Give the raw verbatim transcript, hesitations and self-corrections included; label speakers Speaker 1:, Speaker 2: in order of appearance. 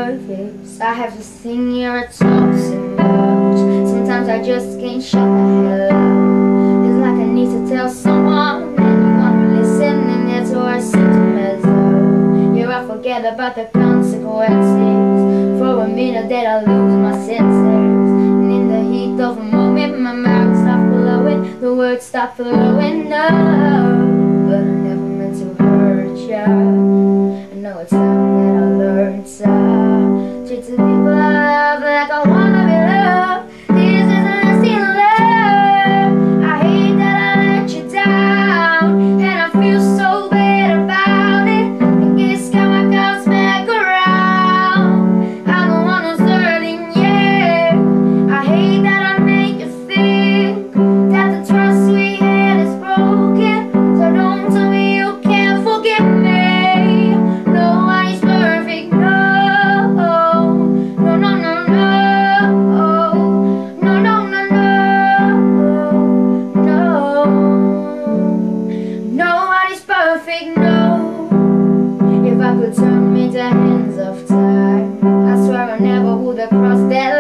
Speaker 1: nervous. I have this thing here, it talks so much. Sometimes I just can't shut the hell up. It's like I need to tell someone, anyone will listen, and that's why I seem to mess up. Yeah, I forget about the consequences. For a minute that I lose my senses, and in the heat of a moment my mouth stops flowing, the words stop flowing. No, but I never meant to hurt ya. I know it's time that I learned to treat the people I love like I wanna be loved. This is a nasty love. I hate that I let you down, and I feel so bad about it. I guess karma comes back around. I'm the one who's hurting, yeah. I hate that I make you think that the trust we had is broken. So don't tell me you can't forgive me. Perfect, no. If I could turn me to hands of time, I swear I never would have crossed that line.